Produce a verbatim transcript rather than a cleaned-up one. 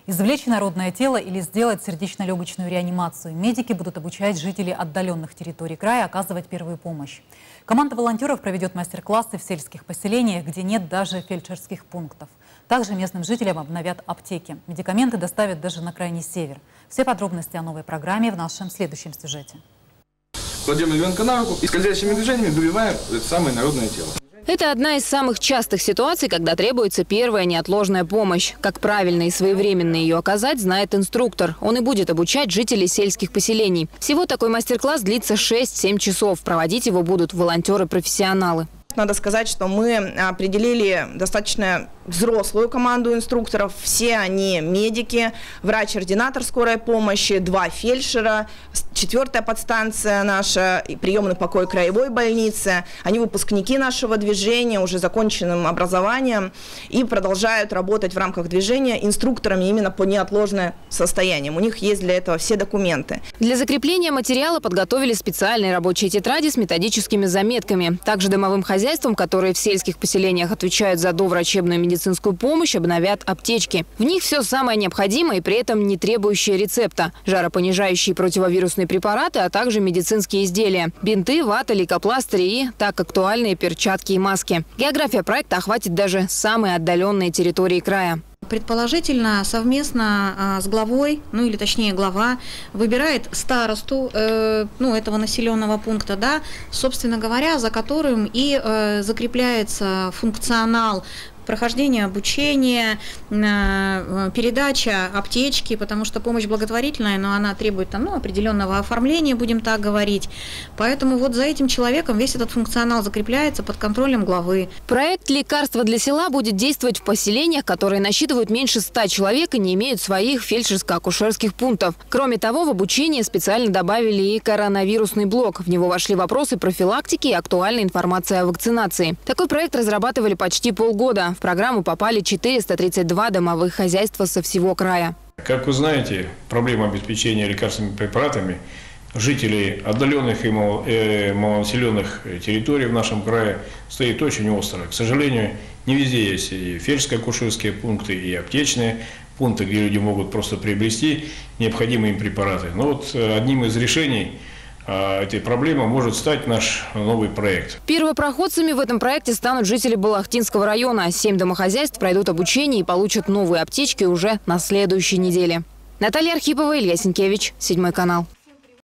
Извлечь инородное тело или сделать сердечно-легочную реанимацию. Медики будут обучать жителей отдаленных территорий края оказывать первую помощь. Команда волонтеров проведет мастер-классы в сельских поселениях, где нет даже фельдшерских пунктов. Также местным жителям обновят аптеки. Медикаменты доставят даже на крайний север. Все подробности о новой программе в нашем следующем сюжете. Кладем ребенка на руку и скользящими движениями добиваем это самое инородное тело. Это одна из самых частых ситуаций, когда требуется первая неотложная помощь. Как правильно и своевременно ее оказать, знает инструктор. Он и будет обучать жителей сельских поселений. Всего такой мастер-класс длится шесть-семь часов. Проводить его будут волонтеры-профессионалы. Надо сказать, что мы определили достаточно взрослую команду инструкторов. Все они медики, врач-ординатор скорой помощи, два фельдшера, четвертая подстанция наша, приемный покой краевой больницы. Они выпускники нашего движения, уже законченным образованием, и продолжают работать в рамках движения инструкторами именно по неотложным состояниям. У них есть для этого все документы. Для закрепления материала подготовили специальные рабочие тетради с методическими заметками. Также домовым хозяйствам, которые в сельских поселениях отвечают за доврачебную медицинскую помощь, обновят аптечки. В них все самое необходимое и при этом не требующее рецепта. Жаропонижающие противовирусные препараты, а также медицинские изделия. Бинты, вата, лейкопластыри и так актуальные перчатки и маски. География проекта охватит даже самые отдаленные территории края. Предположительно, совместно с главой, ну или точнее глава, выбирает старосту э, ну, этого населенного пункта, да, собственно говоря, за которым и э, закрепляется функционал прохождения обучения, передача аптечки, потому что помощь благотворительная, но она требует там, ну, определенного оформления, будем так говорить. Поэтому вот за этим человеком весь этот функционал закрепляется под контролем главы. Проект «Лекарства для села» будет действовать в поселениях, которые насчитывают меньше ста человек и не имеют своих фельдшерско-акушерских пунктов. Кроме того, в обучение специально добавили и коронавирусный блок. В него вошли вопросы профилактики и актуальная информация о вакцинации. Такой проект разрабатывали почти полгода. В программу попали четыреста тридцать два домовых хозяйства со всего края. Как вы знаете, проблема обеспечения лекарственными препаратами жителей отдаленных и малонаселенных территорий в нашем крае стоит очень остро. К сожалению, не везде есть и фельдшерско-акушерские пункты, и аптечные пункты, где люди могут просто приобрести необходимые им препараты. Но вот одним из решений этой проблемы может стать наш новый проект. Первопроходцами в этом проекте станут жители Балахтинского района. Семь домохозяйств пройдут обучение и получат новые аптечки уже на следующей неделе. Наталья Архипова, Илья Сенкевич, Седьмой канал.